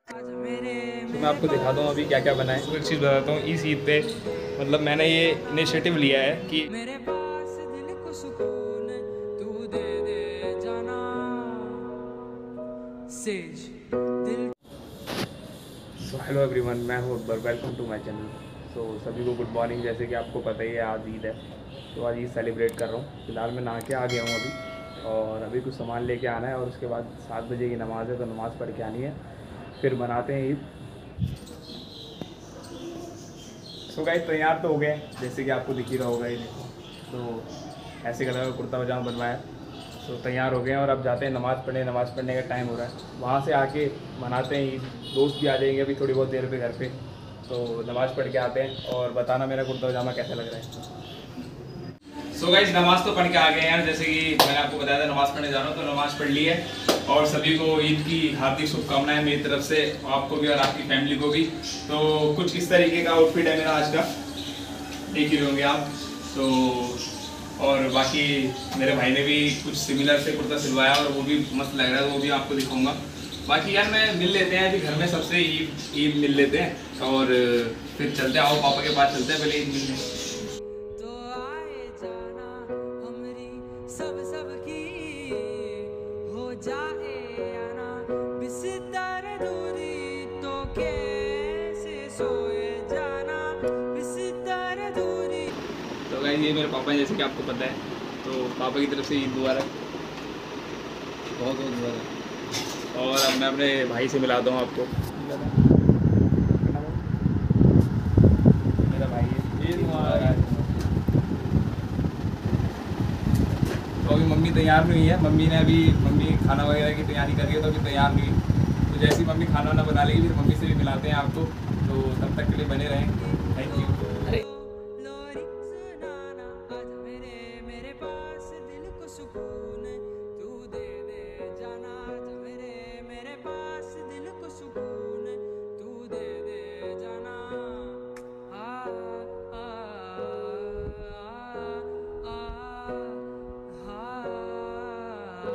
तो मैं आपको दिखाता हूँ अभी क्या क्या बना है। एक चीज़ बताता हूँ, इस ईद पे मतलब मैंने ये इनिशिएटिव लिया है कि मेरे पास दिल को सुकून तू दे दे जाना सेज दिल। सो हेलो एवरीवन, मैं हूँ Akbar, welcome to my channel. So सभी को गुड मॉर्निंग। जैसे कि आपको पता ही है आज ईद है, तो आज ईद सेलिब्रेट कर रहा हूँ। फिलहाल मैं नहा के आ गया हूँ अभी, और अभी कुछ सामान लेके आना है और उसके बाद 7 बजे की नमाज़ है, तो नमाज़ पढ़ के आनी है, फिर मनाते हैं ईद। सो गाइस तैयार तो हो गए, जैसे कि आपको दिख ही रहा होगा ये देखो। तो ऐसे कलर का कुर्ता पजामा बनवाया, तो तैयार हो गए हैं और अब जाते हैं नमाज़ पढ़ने। नमाज़ पढ़ने का टाइम हो रहा है, वहाँ से आके मनाते हैं ईद। दोस्त भी आ जाएंगे अभी थोड़ी बहुत देर पे घर पे, तो नमाज़ पढ़ के आते हैं और बताना मेरा कुर्ता पजामा कैसा लग रहा है। सो गाइस नमाज़ तो पढ़ के आ गए हैं, जैसे कि मैंने आपको बताया था नमाज़ पढ़ने जा रहा हूँ, तो नमाज़ पढ़ ली है। और सभी को ईद की हार्दिक शुभकामनाएं मेरी तरफ से, आपको भी और आपकी फैमिली को भी। तो कुछ इस तरीके का आउटफिट है मेरा आज का, देख ही होंगे आप। तो और बाकी मेरे भाई ने भी कुछ सिमिलर से कुर्ता सिलवाया और वो भी मस्त लग रहा है, तो वो भी आपको दिखाऊंगा। बाकी यार मैं मिल लेते हैं अभी घर में सबसे, ईद मिल लेते हैं और फिर चलते हैं। आओ पापा के पास चलते हैं, पहले ईद मिलते हैं। तो आए जाना हमरी सब सब की हो जाए आना बिस्तर दूरी तो कैसे सोए जाना बिस्तर दूरी। तो गाइस ये मेरे पापा हैं, जैसे कि आपको पता है, तो पापा की तरफ से ईद मुबारक, बहुत बहुत मुबारक। और अब मैं अपने भाई से मिलाता हूँ आपको। मेरा भाई है, ईद मुबारक। तो अभी मम्मी तैयार नहीं हुई है, मम्मी खाना वगैरह की तैयारी कर रही है, तो अभी तैयार नहीं हुई। तो जैसे ही मम्मी खाना वाना बना लेगी, फिर मम्मी से भी मिलाते हैं आपको। तो तब तक के लिए बने रहें। Thank you. अरे लोरी सुनाना आज मेरे मेरे पास दिल को सुकून तू दे दे जाना आज मेरे मेरे पास दिल को सुकून तू दे दे जाना। आ आ आ आ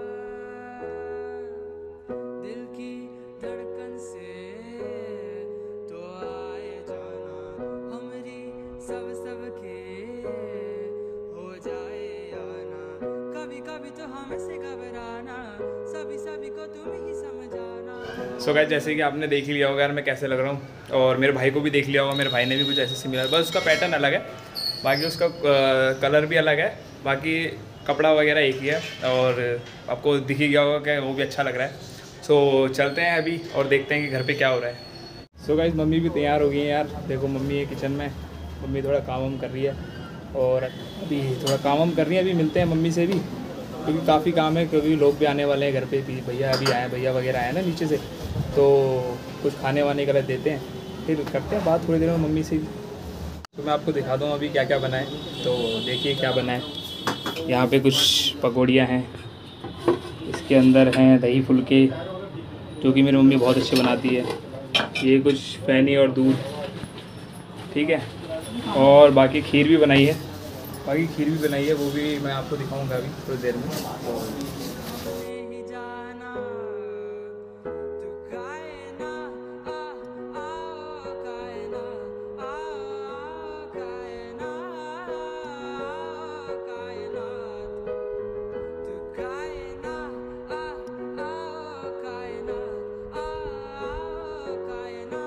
दिल की धड़कन से तो आए जाना हमरी सब सब के हो जाए आना कभी कभी तो हमसे घबराना सभी सभी को तुम ही समझाना। सो गाइस जैसे कि आपने देख ही लिया होगा यार मैं कैसे लग रहा हूँ, और मेरे भाई को भी देख लिया होगा। मेरे भाई ने भी कुछ ऐसे सिमिलर, बस उसका पैटर्न अलग है, बाकी उसका कलर भी अलग है, बाकी कपड़ा वगैरह एक ही है। और आपको दिख ही गया होगा कि वो भी अच्छा लग रहा है। सो चलते हैं अभी और देखते हैं कि घर पे क्या हो रहा है। सो गाइस मम्मी भी तैयार हो गई है यार, देखो मम्मी है किचन में। मम्मी थोड़ा काम वाम कर रही है, और अभी थोड़ा काम वाम कर रही है। अभी मिलते हैं मम्मी से भी, क्योंकि काफ़ी काम है, क्योंकि लोग भी आने वाले हैं घर पे भी। भैया अभी आए, भैया वगैरह आए ना नीचे से, तो कुछ खाने वाने का देते हैं, फिर करते हैं बात थोड़ी देर में मम्मी से भी। तो मैं आपको दिखा दूँ अभी क्या क्या बना है। तो देखिए क्या बना है। यहाँ पे कुछ पकौड़ियाँ हैं, इसके अंदर हैं दही फुलके, जो कि मेरी मम्मी बहुत अच्छे बनाती है। ये कुछ फैनी और दूध, ठीक है। और बाकी खीर भी बनाई है, वो भी मैं आपको दिखाऊंगा अभी थोड़ी देर में। ही जाना तू कायना आ आ कायना आ कायना कायनात तू कायना आ कायना कायना।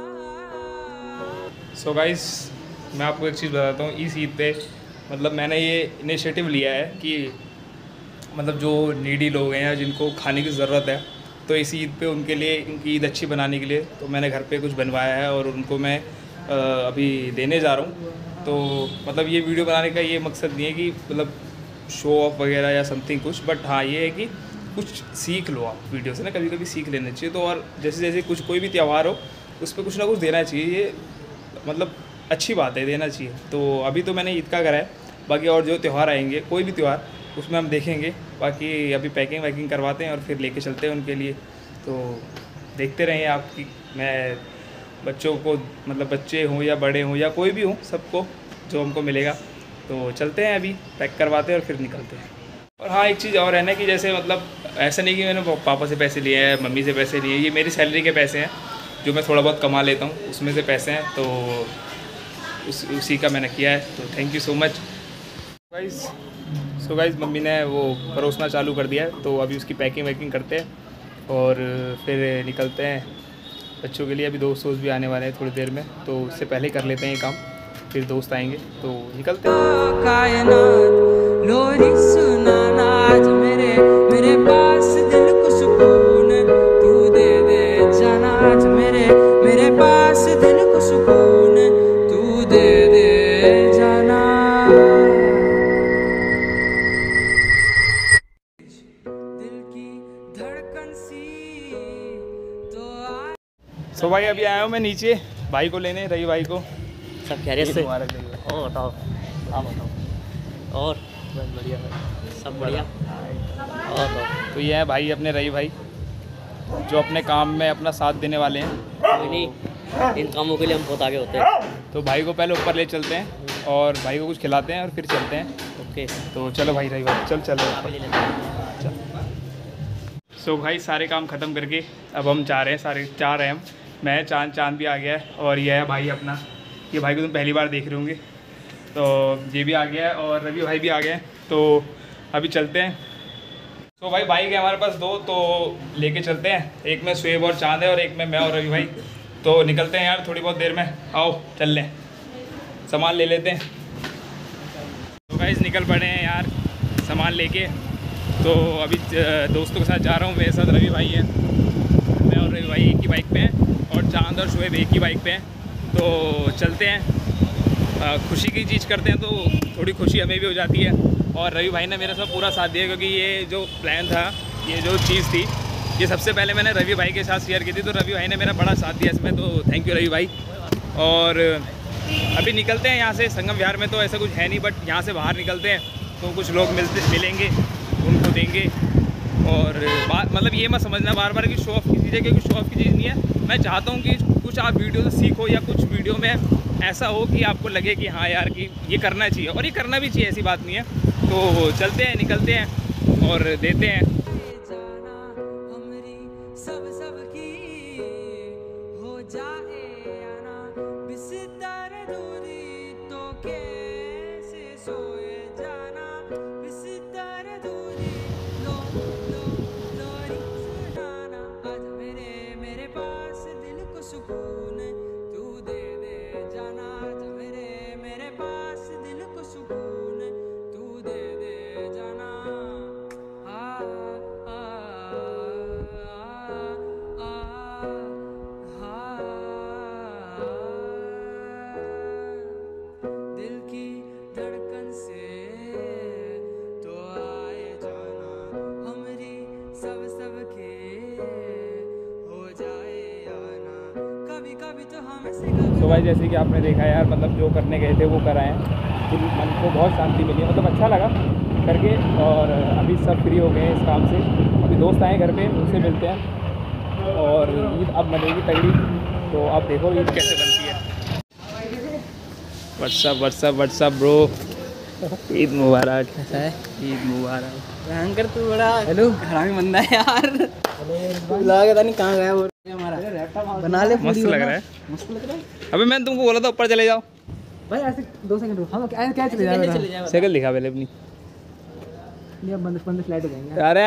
सो गाइस मैं आपको एक चीज़ बताता हूँ, इस ईद पे मतलब मैंने ये इनिशिएटिव लिया है कि मतलब जो नीडी लोग हैं या जिनको खाने की ज़रूरत है, तो इस ईद पे उनके लिए, उनकी ईद अच्छी बनाने के लिए, तो मैंने घर पे कुछ बनवाया है और उनको मैं अभी देने जा रहा हूँ। तो मतलब ये वीडियो बनाने का ये मकसद नहीं है कि मतलब शो ऑफ वगैरह या समथिंग कुछ, बट हाँ ये है कि कुछ सीख लो आप वीडियो से ना, कभी कभी सीख लेना चाहिए। तो और जैसे जैसे कुछ कोई भी त्यौहार हो, उस पर कुछ ना कुछ देना चाहिए, ये मतलब अच्छी बात है, देना चाहिए। तो अभी तो मैंने ईद का करा है, बाकी और जो त्यौहार आएंगे, कोई भी त्यौहार, उसमें हम देखेंगे। बाकी अभी पैकिंग वैकिंग करवाते हैं और फिर लेके चलते हैं उनके लिए। तो देखते रहें आप कि मैं बच्चों को, मतलब बच्चे हों या बड़े हों या कोई भी हो, सबको जो हमको मिलेगा। तो चलते हैं अभी पैक करवाते हैं और फिर निकलते हैं। और हाँ एक चीज़ और है ना कि जैसे मतलब ऐसा नहीं कि मैंने पापा से पैसे लिए हैं, मम्मी से पैसे लिए, ये मेरी सैलरी के पैसे हैं जो मैं थोड़ा बहुत कमा लेता हूँ, उसमें से पैसे हैं, तो उसी का मैंने किया है। तो thank you so much guys. So guys मम्मी ने वो परोसना चालू कर दिया है, तो अभी उसकी पैकिंग वैकिंग करते हैं और फिर निकलते हैं बच्चों के लिए। अभी दोस्त भी आने वाले हैं थोड़ी देर में, तो उससे पहले कर लेते हैं ये काम, फिर दोस्त आएंगे तो निकलते हैं। कायनात लोरी सुनाना आज मेरे पास दिल को सुकून तू दे दे जाना आज मेरे पास दिल को सुकून तू दे दे जाना। दिल की धड़कन सी तो सो भाई अभी आया हूँ मैं नीचे भाई को लेने, रवि भाई को। सब खैरियत से? मुबारक रवि भाई। और बताओ, आप बताओ। और बस बढ़िया भाई, सब बढ़िया। और बताओ। तो ये है भाई अपने रवि भाई जो अपने काम में अपना साथ देने वाले हैं। कोई नहीं, इन कामों के लिए हम बहुत आगे होते हैं। तो भाई को पहले ऊपर ले चलते हैं और भाई को कुछ खिलाते हैं और फिर चलते हैं। ओके, तो चलो भाई रवि भाई चल आप ले लेते हैं। सो भाई सारे काम ख़त्म करके अब हम जा रहे हैं, सारे जा रहे हैं हम। मैं चांद भी आ गया है और ये है भाई अपना, ये भाई को तुम पहली बार देख रहे होंगे, तो ये भी आ गया है और रवि भाई भी आ गए हैं। तो अभी चलते हैं। तो भाई बाइक है हमारे पास 2, तो लेके चलते हैं। एक में शुएब और चांद है और एक में मैं और रवि भाई। तो निकलते हैं यार थोड़ी बहुत देर में, आओ चल लें, सामान ले लेते हैं। तो गाइस निकल पड़े हैं यार सामान लेके। तो अभी दोस्तों के साथ जा रहा हूँ, मेरे साथ रवि भाई है, मैं और रवि भाई एक ही बाइक पे हैं और चांद और शुएब एक ही बाइक पे हैं। तो चलते हैं, खुशी की चीज़ करते हैं तो थोड़ी खुशी हमें भी हो जाती है। और रवि भाई ने मेरे साथ पूरा साथ दिया, क्योंकि ये जो प्लान था, ये जो चीज़ थी, ये सबसे पहले मैंने रवि भाई के साथ शेयर की थी, तो रवि भाई ने मेरा बड़ा साथ दिया इसमें, तो थैंक यू रवि भाई। और अभी निकलते हैं यहाँ से। संगम विहार में तो ऐसा कुछ है नहीं, बट यहाँ से बाहर निकलते हैं तो कुछ लोग मिलेंगे, उनको देंगे। और बात मतलब ये मत समझना बार बार कि शो ऑफ की चीज़ है, क्योंकि शो ऑफ की चीज़ नहीं है। मैं चाहता हूँ कि कुछ आप वीडियो से सीखो या कुछ वीडियो में ऐसा हो कि आपको लगे कि हाँ यार कि ये करना चाहिए, और ये करना भी चाहिए, ऐसी बात नहीं है। तो चलते हैं, निकलते हैं और देते हैं। जाना हमरी सब की हो जाए आना बिस्तर दूरी तो कैसे सोए जाना बिस्तर दूरी लोरी सुनाना आज मेरे पास दिल को सुकून तू दे दे जाना आज मेरे पास दिल को सुकून तू दे दे जाना। आ आ आ आ दिल की धड़कन से तो आए जाना हमरी सब के हो जाए आना कभी कभी तो हमसे तो भाई जैसे कि आपने देखा यार, मतलब जो करने गए थे वो कराएं, फिर मन को बहुत शांति मिली, मतलब अच्छा लगा करके। और अभी सब फ्री हो गए हैं इस काम से। अभी दोस्त आए घर पे, उनसे मिलते हैं और ईद अब बनेगी तगड़ी। तो आप देखो ईद कैसे बनती है। व्हाट्सअप ब्रो, ईद मुबारक। ऐसा है? ईद मुबारक। भयंकर तू बड़ा हेलो हरामी बंदा है यार। लगा नहीं कहाँ गया वो हमारा, बना ले। मस्त लग रहा है, मस्त लग रहा है अभी मैंने तुमको बोला था ऊपर चले जाओ भाई। ऐसे 2 सेकंड रुक, हम क्या चले जाएगा? साइकिल दिखा पहले अपनी। ये बंद फ्लाइट हो जाएंगे। अरे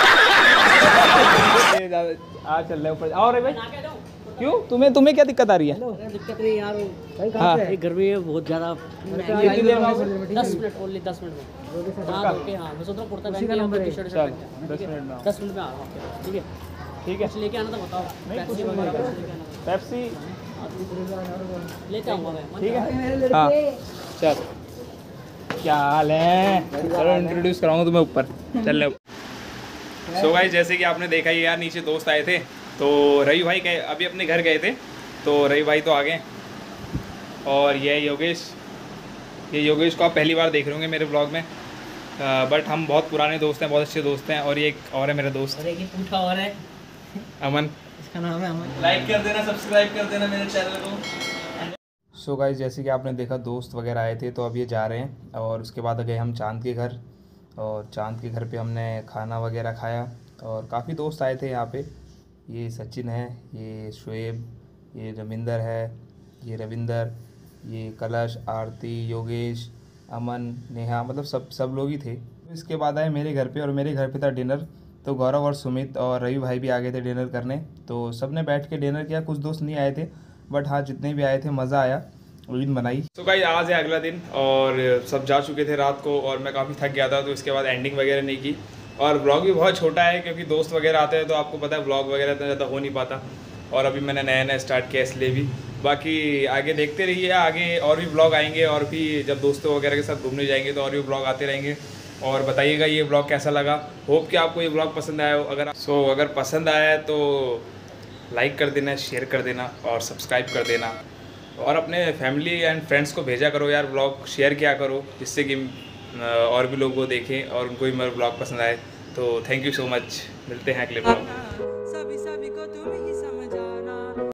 आ चल रहे ऊपर। और भाई क्यों, तुम्हें क्या दिक्कत आ रही है? दिक्कत नहीं यार, भाई हाँ। कहाँ घर में बहुत ज़्यादा। 10 मिनट ओनली, 10 मिनट में। हाँ ओके, हाँ मैं सोच रहा हूँ कुर्ता पहन के आऊँ, टी-शर्ट चल 10 मिनट में आओ। 10 मिनट में आ रहा हूँ। ठीक है ठीक है, कुछ लेके आना तो बताओ। नहीं कुछ Pepsi नहीं, वगैरह लेके आना। पेप्सी लेके आऊँगा मैं। ठीक है। हाँ चल, क्या हाल है? चलो इंट्रोड्यूस कराऊंगा तुम्हें ऊपर, चल ले। सो गाइस जैसे कि आपने देखा ही यार, नीचे दोस्त आए थे, तो रवि भाई गए अभी अपने घर गए थे, तो रवि भाई तो आ गए। और ये योगेश, ये योगेश को आप पहली बार देख रहे होंगे मेरे ब्लॉग में, बट हम बहुत पुराने दोस्त हैं, बहुत अच्छे दोस्त हैं। और ये एक और है मेरा दोस्त, और एक ही पूछा और है, अमन। इसका नाम है अमन। लाइक कर देना, सब्सक्राइब कर देना मेरे चैनल को। सो गाइस जैसे कि आपने देखा दोस्त वगैरह आए थे, तो अब ये जा रहे हैं। और उसके बाद गए हम चांद के घर, और चांद के घर पे हमने खाना वगैरह खाया और काफ़ी दोस्त आए थे यहाँ पे। ये सचिन है, ये शुएब, ये रविंदर है, ये रविंदर, ये कलश, आरती, योगेश, अमन, नेहा, मतलब सब लोग ही थे। इसके बाद आए मेरे घर पे, और मेरे घर पे था डिनर। तो गौरव और सुमित और रवि भाई भी आ गए थे डिनर करने, तो सब ने बैठ के डिनर किया। कुछ दोस्त नहीं आए थे, बट हाँ जितने भी आए थे मज़ा आया, ईद मनाई। तो गाइस आज है अगला दिन और सब जा चुके थे रात को, और मैं काफ़ी थक गया था, तो इसके बाद एंडिंग वगैरह नहीं की। और ब्लॉग भी बहुत छोटा है क्योंकि दोस्त वगैरह आते हैं, तो आपको पता है ब्लॉग वगैरह इतना ज़्यादा हो नहीं पाता। और अभी मैंने नया स्टार्ट किया इसलिए भी। बाकी आगे देखते रहिए, आगे और भी ब्लॉग आएंगे, और भी जब दोस्तों वगैरह के साथ घूमने जाएंगे तो और भी ब्लॉग आते रहेंगे। और बताइएगा ये ब्लॉग कैसा लगा। होप कि आपको ये ब्लॉग पसंद आया हो। अगर पसंद आया है तो लाइक कर देना, शेयर कर देना और सब्सक्राइब कर देना, और अपने फैमिली एंड फ्रेंड्स को भेजा करो यार, ब्लॉग शेयर किया करो, जिससे कि और भी लोग वो देखें और उनको भी मेरा ब्लॉग पसंद आए। तो थैंक यू सो मच, मिलते हैं अगले ब्लॉग में।